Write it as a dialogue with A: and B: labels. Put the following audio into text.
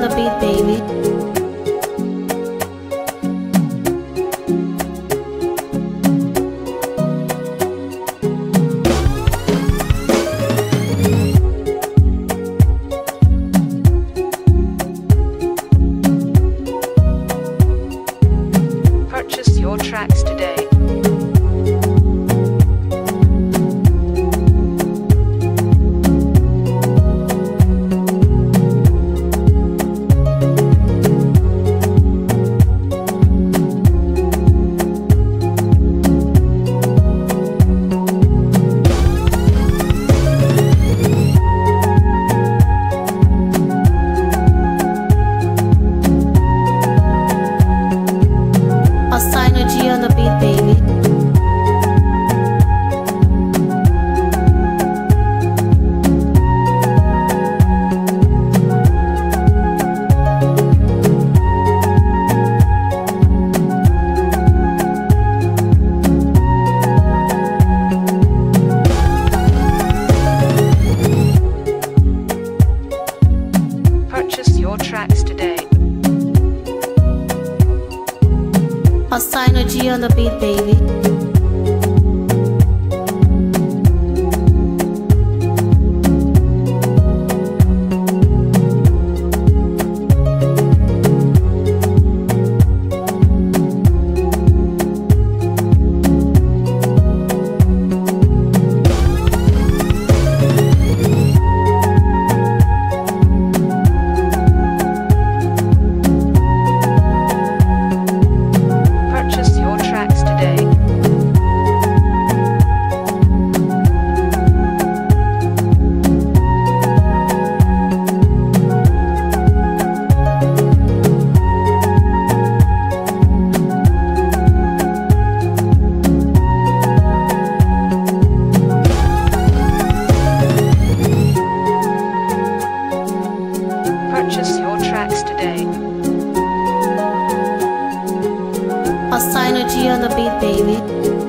A: the beat, baby.
B: Purchase your tracks today.
A: Austino G on the beat, baby.
B: Purchase your tracks today.
A: Austino G on the beat, baby.
B: Purchase your tracks today. Purchase your tracks today.
A: Austino G on the beat, baby.